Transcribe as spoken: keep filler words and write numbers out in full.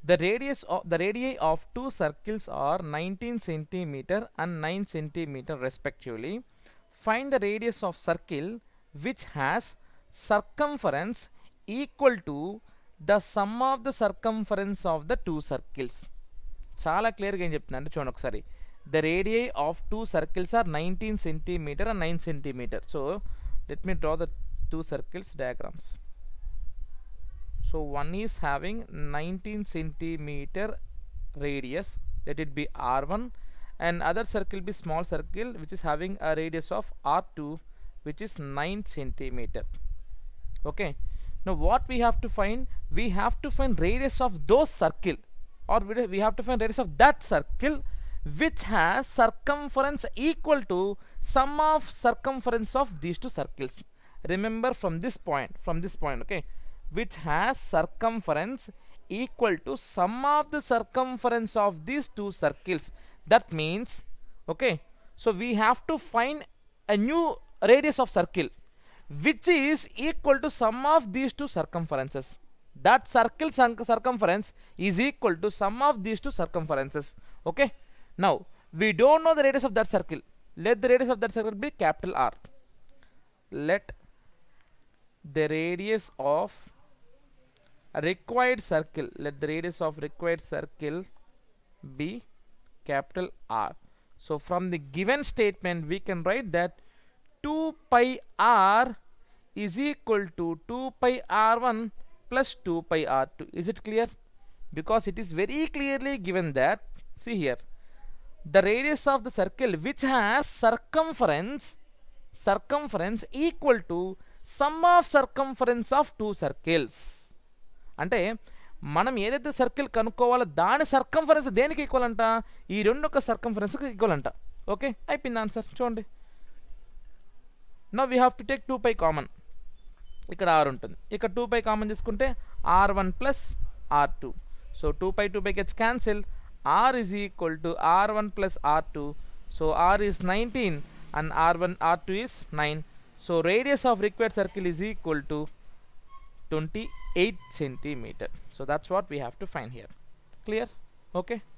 The radius of the radii of two circles are nineteen centimeter and nine centimeter respectively. Find the radius of circle which has circumference equal to the sum of the circumference of the two circles. చాలా క్లియర్గా ఏం చెప్తున్నా అంటే చూడండి ఒకసారి. The radii of two circles are nineteen centimeter and nine centimeter. So let me draw the two circles diagrams. So one is having nineteen centimeter radius, let it be R one, and other circle be small circle which is having a radius of R two, which is nine centimeter. Okay, now what we have to find? We have to find radius of those circle, or we have to find radius of that circle which has circumference equal to sum of circumference of these two circles. Remember from this point, from this point, okay, which has circumference equal to sum of the circumference of these two circles. That means, okay, so we have to find a new radius of circle which is equal to sum of these two circumferences. That circle circumference is equal to sum of these two circumferences. Okay, now we don't know the radius of that circle. Let the radius of that circle be capital R. Let the radius of required circle, let the radius of required circle be capital R. So from the given statement we can write that two pi R is equal to two pi R one plus two pi R two. Is it clear? Because it is very clearly given that, see here, the radius of the circle which has circumference circumference equal to sum of circumference of two circles. అంటే మనం ఏదైతే circle కనుక్కోవాలో దాని circumference దేనికి equal అంట? ఈ రెండు ఒక సర్కంఫరెన్స్కి ఈక్వల్ అంట. ఓకే, అయిపోయింది ఆన్సర్. చూడండి, now we have to take two pi common. ఇక్కడ ఆర్ ఉంటుంది, ఇక్కడ టూ పై కామన్ తీసుకుంటే R one plus R two. So two pi two pi gets cancel. R is equal to R one plus R two. So R is nineteen and R one R two is nine. So radius of required circle is equal to twenty-eight centimeter. So that's what we have to find here. Clear? Okay.